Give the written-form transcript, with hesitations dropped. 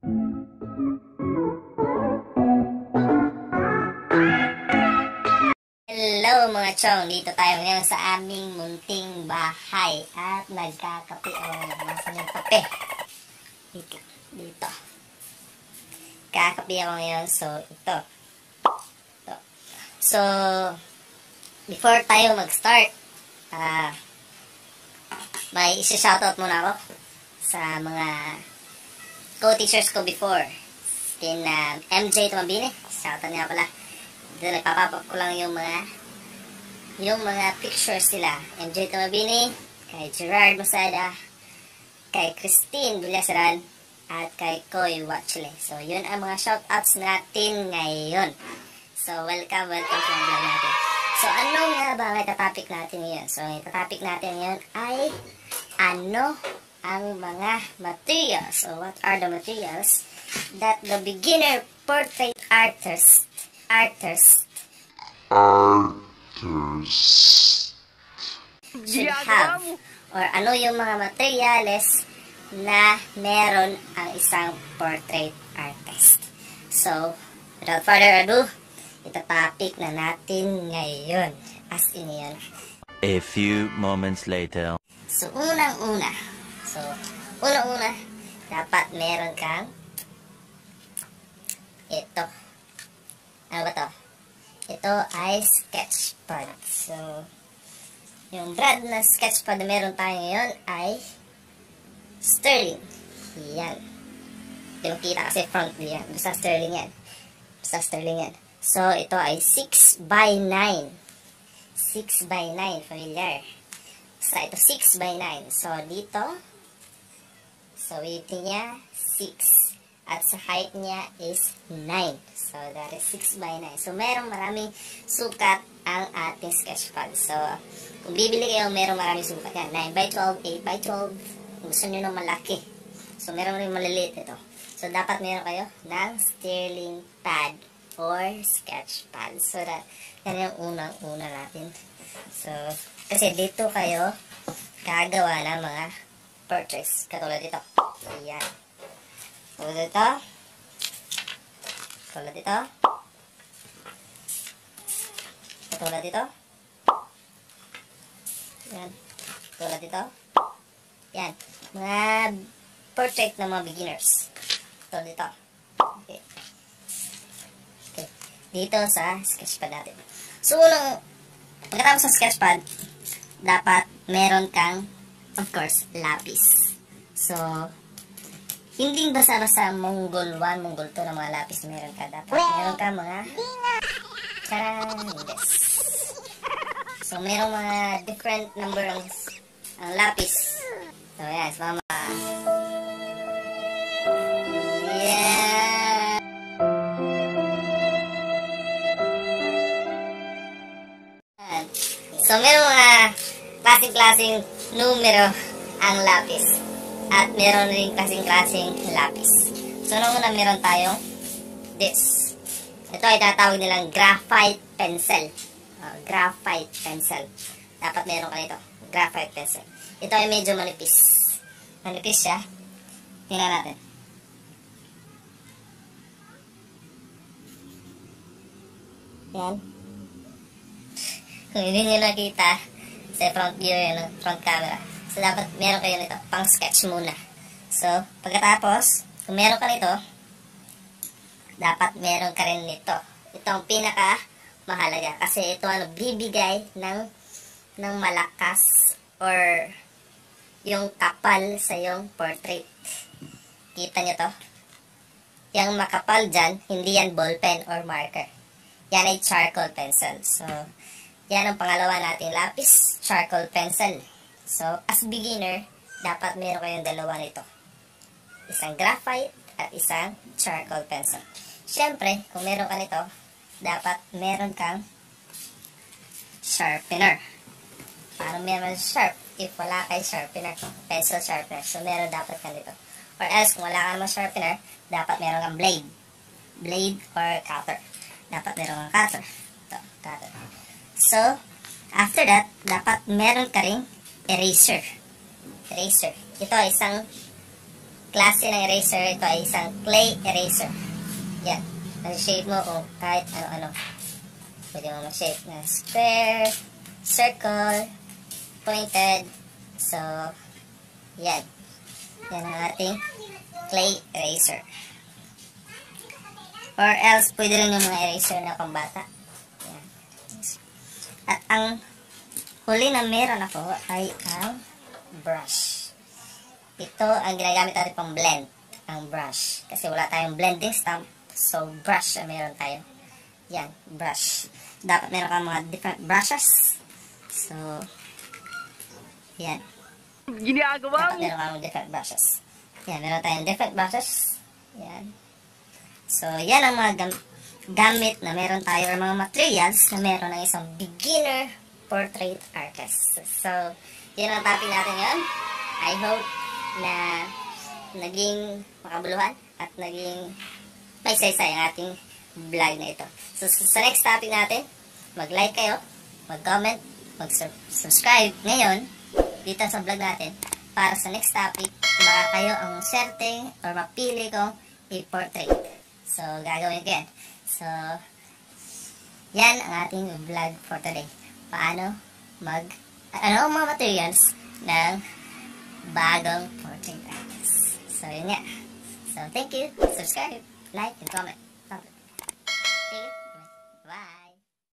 Hello mga chong, dito tayo ngayon sa aming munting bahay at nagkakape. Nasaan yung kape? Dito. Kakape ako ngayon, so ito. So, before tayo mag-start, may isi-shoutout muna ako sa mga co-teachers ko before. Kina MJ Tumabini, shoutout nga pala. Dito nagpapapap ko lang yung mga pictures nila. MJ Tumabini, kay Gerard Masada, kay Christine Villasaran, at kay Koy Watchle. So, yun ang mga shoutouts natin ngayon. So, welcome sa vlog natin. So, ano nga ba ang itatopic natin ngayon? So, ang itatopic natin ngayon ay ano ang mga materials, or what are the materials that the beginner portrait artist should have, or ano yung mga materyales na meron ang isang portrait artist. So, without further ado, ito topic na natin ngayon. As in yun. A few moments later. So, unang-una, dapat meron kang ito. Ano ba to? Ito ay sketchpad. So, yung brand na sketchpad na meron tayo ngayon ay Sterling. Yan. Hindi mo kita kasi front yan. Basta Sterling yan. So, ito ay 6x9. 6x9. Familiar. Basta ito 6x9. So, dito, so width niya 6. At sa height niya is 9. So, that is 6x9. So, merong maraming sukat ang ating sketchpad. So, kung bibili kayo, merong maraming sukat yan. 9x12, 8x12. Kung gusto nyo ng malaki. So, meron rin maliliit ito. So, dapat meron kayo ng Sterling pad or sketchpad. So, yan yung unang-una natin. So, kasi dito kayo gagawa ng mga portraits. Katulad dito. Ayan. Tulad dito. Tulad dito. Tulad dito. Yan. Tulad dito. Yan. Mga portrait ng mga beginners. Tulad dito. Okay. Okay. Dito sa sketchpad natin. So, pagkatapos ng sketchpad, dapat meron kang, of course, lapis. So, hindi basta-basta Mongol 1, Mongol 2 na mga lapis meron ka. Dapat meron ka mga karandes. So, merong mga different number ang lapis. So, yan. So, yeah. So, merong mga klaseng-klaseng numero ang lapis. At meron rin klaseng-klaseng lapis. So, nung una meron tayong this. Ito ay tatawag nilang graphite pencil. Graphite pencil. Dapat meron ka nito. Graphite pencil. Ito ay medyo manipis. Manipis siya. Tingnan natin. Yan. Kung hindi nyo nakita sa front view yun, front camera. So, dapat meron kayo nito. Pang sketch muna. So, pagkatapos, kung meron ka nito, dapat meron ka rin nito. Ito ang pinaka mahalaga. Kasi ito bibigay ng malakas or yung kapal sa yung portrait. Kita nyo to? Yung makapal dyan, hindi yan ballpen or marker. Yan ay charcoal pencil. So, yan ang pangalawa nating lapis, charcoal pencil. So, as beginner, dapat meron kayong dalawa nito. Isang graphite at isang charcoal pencil. Siyempre, kung meron ka nito, dapat meron kang sharpener. Paano meron sharp? If wala kay sharpener, pencil sharpener. So, meron dapat ka nito. Or else, kung wala kang sharpener, dapat meron kang blade. Blade or cutter. Dapat meron kang cutter. Ito, cutter. So, after that, dapat meron ka ring eraser. Eraser. Ito ay isang klase ng eraser. Ito ay isang clay eraser. Yan. Mag-shape mo kung kahit ano-ano. Pwede mo mag-shape na square, circle, pointed. So, yan. Yan ang ating clay eraser. Or else, pwede rin yung mga eraser na pambata. Yan. At ang huli na meron ako ay ang brush. Ito ang ginagamit natin pang blend. Ang brush. Kasi wala tayong blending stamp. So, brush ang meron tayo. Yan, brush. Dapat meron kang mga different brushes. So, yan. Ginagawa mo. Dapat meron kang different brushes. Yan, meron tayong different brushes. Yan. So, yan ang mga gamit na meron tayo or mga materials na meron ng isang beginner portrait artist. So, yun ang topic natin ngayon. I hope na naging makabuluhan at naging may saysay ang ating vlog na ito. So, sa next topic natin, mag-like kayo, mag-comment, mag-subscribe ngayon dito sa vlog natin para sa next topic, baka kayo ang certain or mapili kong i-portrait. So, gagawin ko yan. So, yan ang ating vlog for today. Paano ang mga materials ng bagong portrait artist. So, yun nga. So, thank you. Subscribe, like, and comment.